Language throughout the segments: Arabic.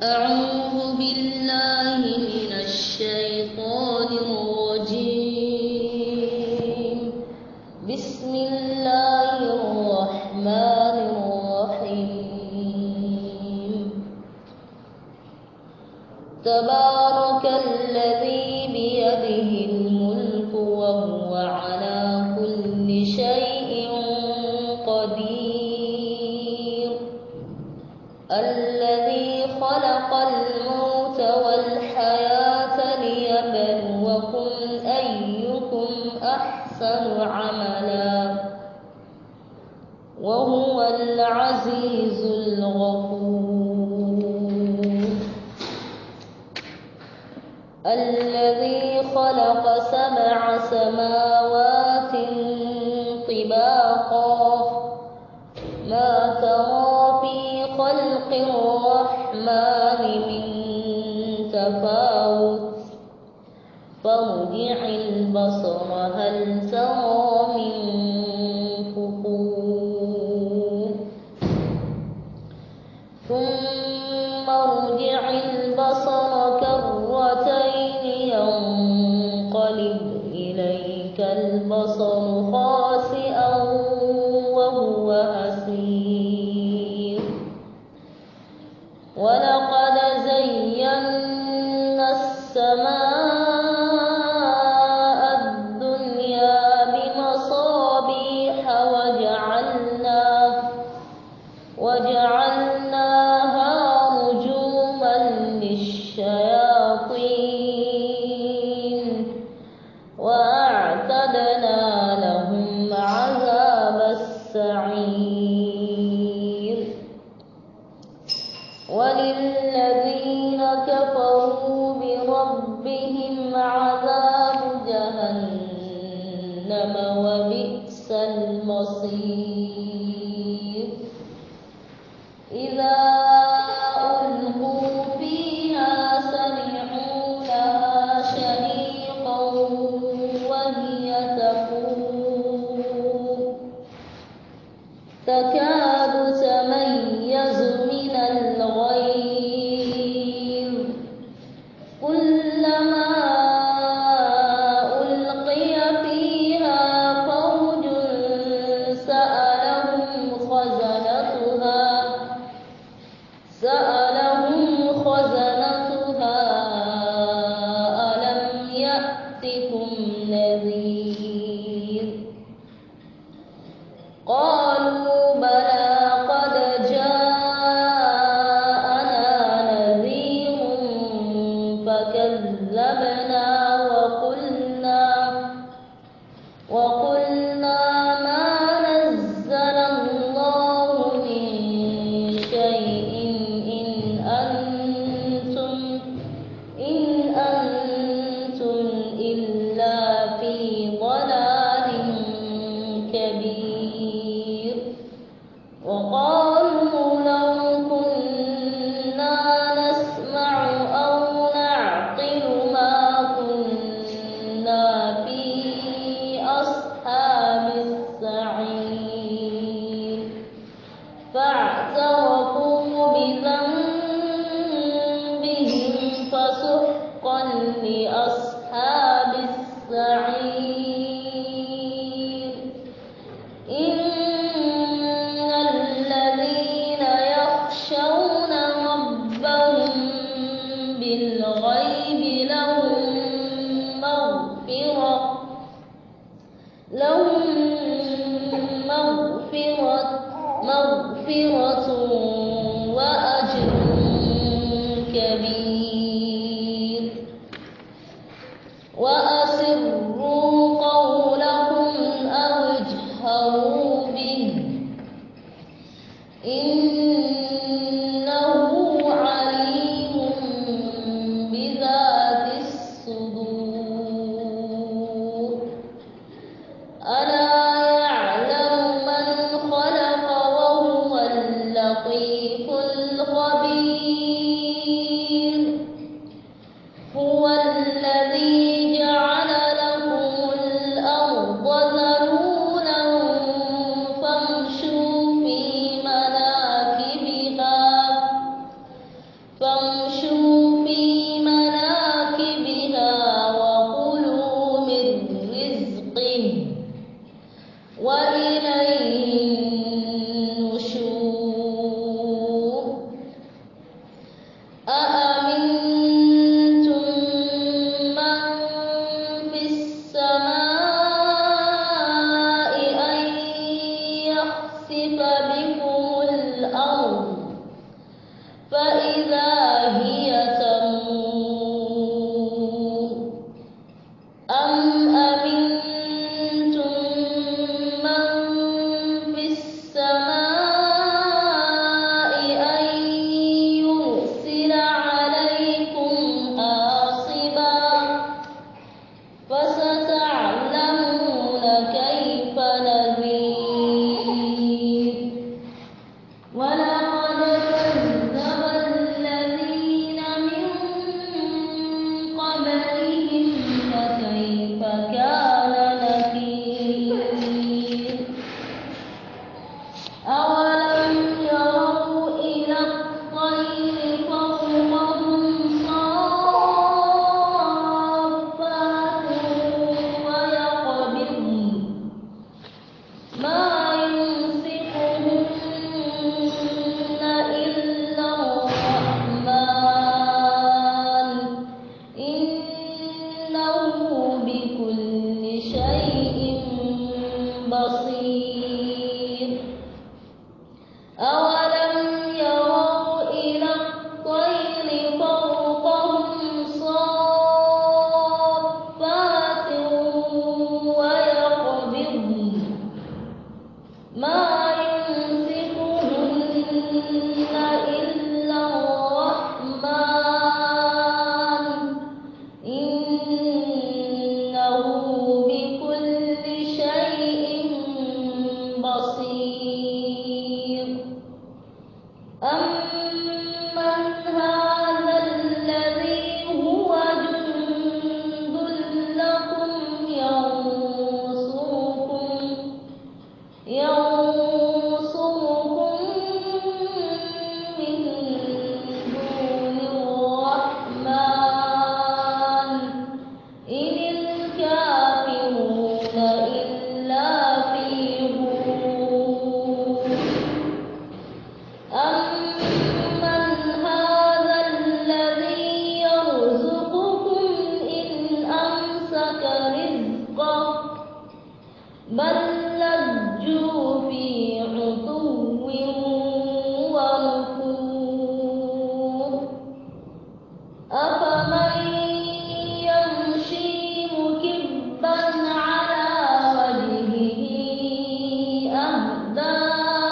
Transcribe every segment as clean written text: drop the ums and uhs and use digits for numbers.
أعوذ بالله من الشيطان الرجيم. بسم الله الرحمن الرحيم. تبارك الذي بيده الملك وهو على كل شيء قدير. الذي خلق الموت والحياة ليبلوكم أيكم أحسن عملا وهو العزيز الغفور. الذي خلق 7 سماوات طباقا ما ترى في خلق الرحمن من تفاوت فارجع البصر هل ترى من فطور ثم ارجع البصر كرتين ينقلب إليك البصر خاسئا وهو حسير. ولقد زينا السماء الدنيا بمصابيح وجعلناها رجوما للشياطين وأعتدنا لهم عذاب السعير. وللذين كفروا بربهم عذاب جهنم وبئس المصير. إذا ألقوا فيها سمعوا لها شهيقا وهي تفور تكاد تميز من الغيظ كلما ألقي فيها فوج سألهم خزنتها ألم يأتكم نذير. قالوا بلى قد جاءنا نذير فكذبنا وقلنا ما نزل الله من شيء إن أنتم إلا في ضلال كبير. وقالوا لو كنا نسمع أو نعقل ما كنا في أصحاب السعير. فاعترفوا بذنبهم فسحقا لأصحاب السعير. إن الذين يخشون ربهم بالغيب لهم مغفرة وأجر كبير. وأسروا قولكم أو اجهروا به إنه عليم بذات الصدور. ألا يعلم من خلق وهو اللطيف الخبير. هو الذي جعل لكم الأرض ذلولا فامشوا في مناكبها أَمَّنْ هَذَا الَّذِي هُوَ جُندٌ لَّكُمْ يَنصُرُكُم مِّن دُونِ الرَّحْمَٰنِ إِنِ الْكَافِرُونَ إِلَّا فِي غُرُورٍ أَمَّنْ هَٰذَا الَّذِي يَرْزُقُكُمْ إِنْ أَمْسَكَ رِزْقَهُ بَل لَّجُّوا فِي عُتُوٍّ وَنُفُورٍ أَفَمَن يَمْشِي مُكِبًّا عَلَىٰ وَجْهِهِ أَهْدَىٰ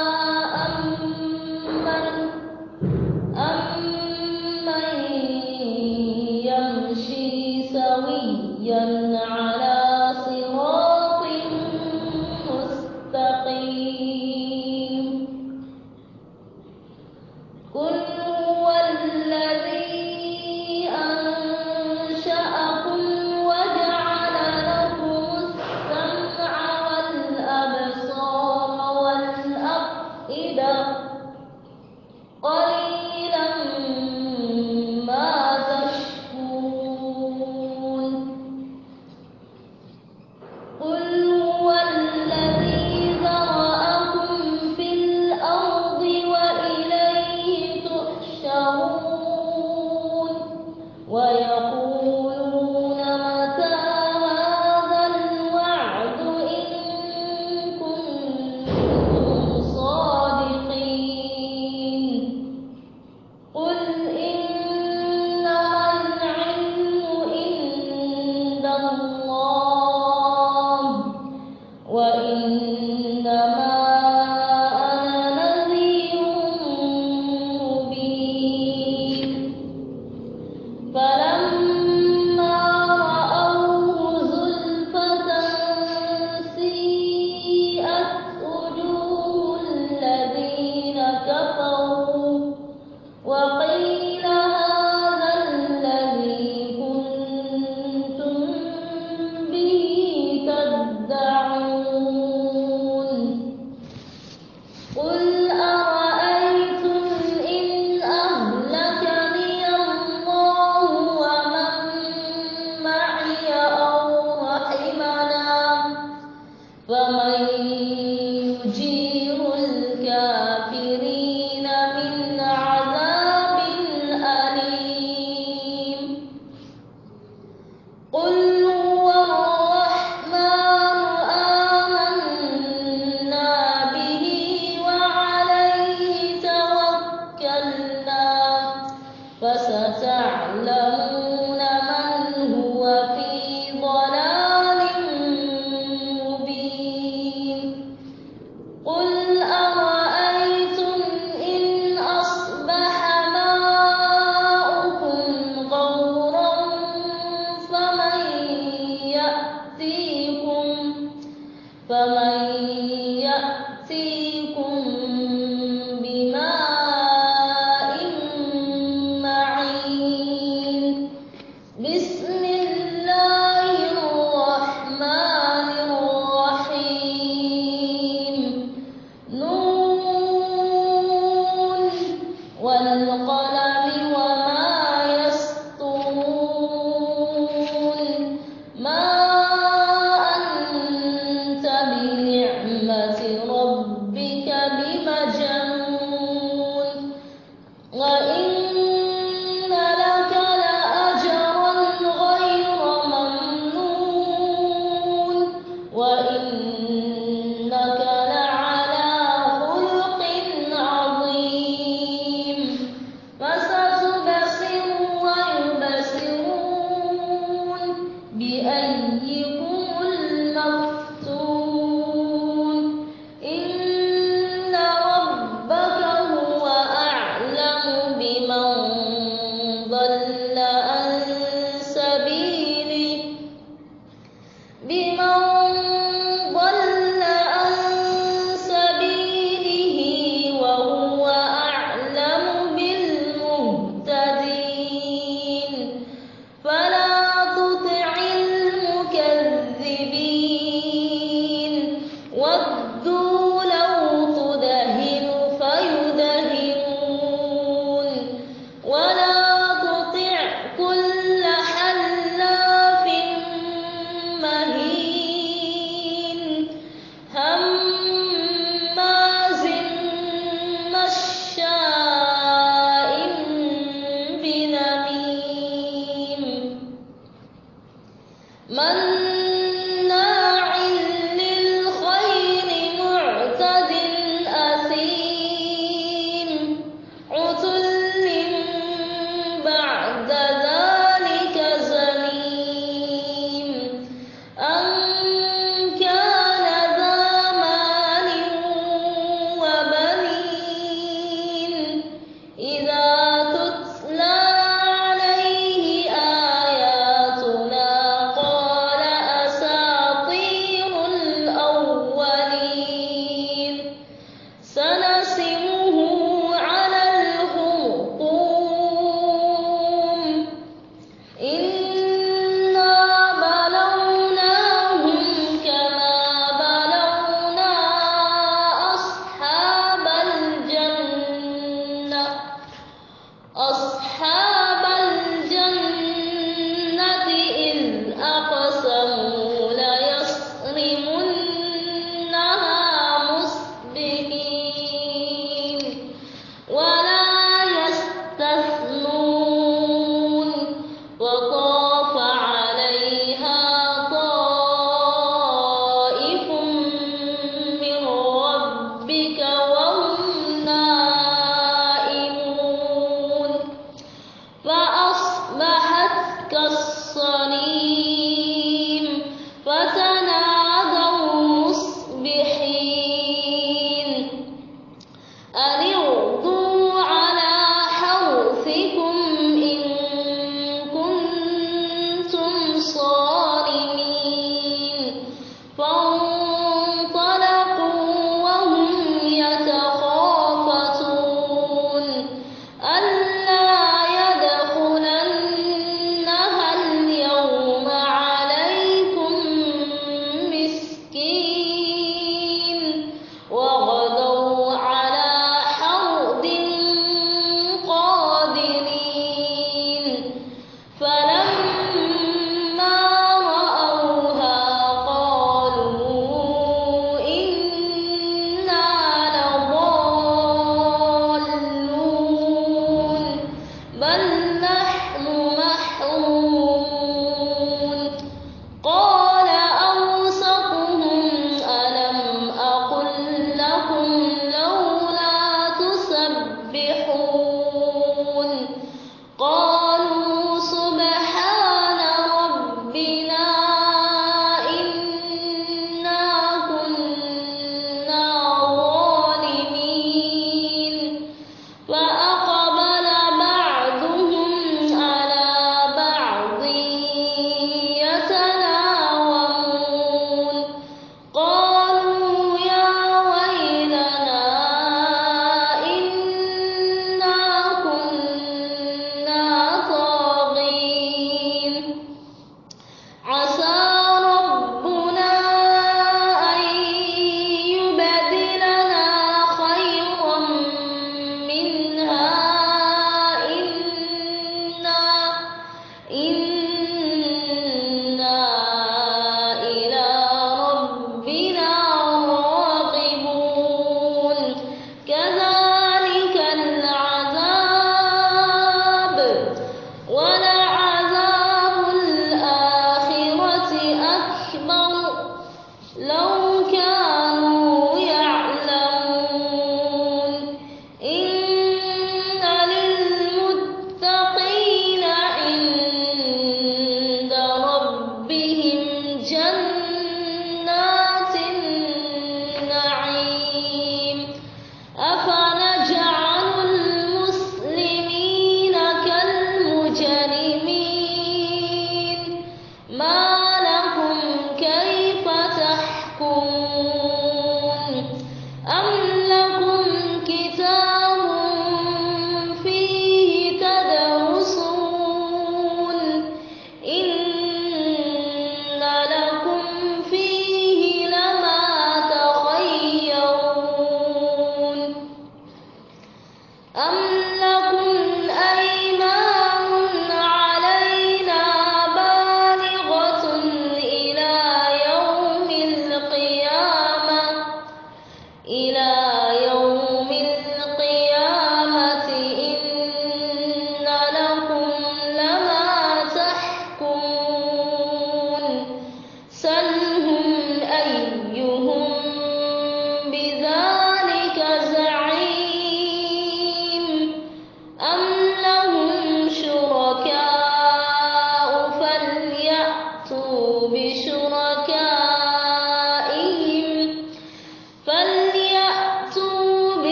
أَمَّن يَمْشِي سَوِيًّا عَلَىٰ صِرَاطٍ مُّسْتَقِيمٍ قُلْ هُوَ الَّذِي أَنشَأَكُمْ وَجَعَلَ لَكُمُ السَّمْعَ وَالْأَبْصَارَ وَالْأَفْئِدَةَ قَلِيلًا مَّا تَشْكُرُونَ قُلْ هُوَ الَّذِي ذَرَأَكُمْ فِي الْأَرْضِ وَإِلَيْهِ تُحْشَرُونَ وَيَقُولُونَ مَتَىٰ هَٰذَا الْوَعْدُ إِن كُنتُمْ صَادِقِينَ قُلْ إِنَّمَا الْعِلْمُ عِندَ اللَّهِ وَإِنَّمَا أَنَا نَذِيرٌ مُّبِينٌ فَلَمَّا رَأَوْهُ زُلْفَةً سِيئَتْ وُجُوهُ الَّذِينَ كَفَرُوا وَقِيلَ هَٰذَا الَّذِي كُنتُم بِهِ تَدَّعُونَ قُلْ أَرَأَيْتُمْ إِنْ أَهْلَكَنِيَ اللَّهُ وَمَن مَّعِيَ أَوْ رَحِمَنَا فَمَن يُجِيرُ الْكَافِرِينَ مِنْ عَذَابٍ أَلِيمٍ قُلْ هُوَ الرَّحْمَٰنُ آمَنَّا بِهِ وَعَلَيْهِ تَوَكَّلْنَا فَسَتَعْلَمُونَ مَنْ هُوَ فِي ضَلَالٍ مُّبِينٍ قُلْ أَرَأَيْتُمْ إِنْ أَصْبَحَ مَاؤُكُمْ غَوْرًا فَمَن يَأْتِيكُم بِمَاءٍ مَّعِينٍ بِسْمِ اللَّهِ الرَّحْمَٰنِ الرَّحِيمِ نُونٌ وَالْقَلَمِ وَمَا يَسْطُرُونَ مَا أَنتَ بِنِعْمَةِ رَبِّكَ بِمَجْنُونٍ وَإِنَّ لَكَ لَأَجْرًا غَيْرَ مَمْنُونٍ وَإِنَّكَ لَعَلَىٰ خُلُقٍ عَظِيمٍ أصحاب الجنة إذ أقسموا ليصرمنها مصبحين ولا يستثنون وطاف عليها طائف من ربك وهم نائمون فأصبحت كالصريم فتنادوا مصبحين أن اغدوا على حرثكم إن كنتم صارمين فانطلقوا وهم يتخافتون ألا يدخلنها اليوم عليكم مسكين وغدوا على حرد قادرين فلما رأوها قالوا إنا لضالون بل نحن محرومون قال أوسطهم ألم أقل لكم لولا تسبحون قالوا سبحان ربنا إنا كنا ظالمين فأقبل بعضهم على بعض يتلاومون قالوا يا ويلنا إنا كنا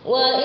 وإنا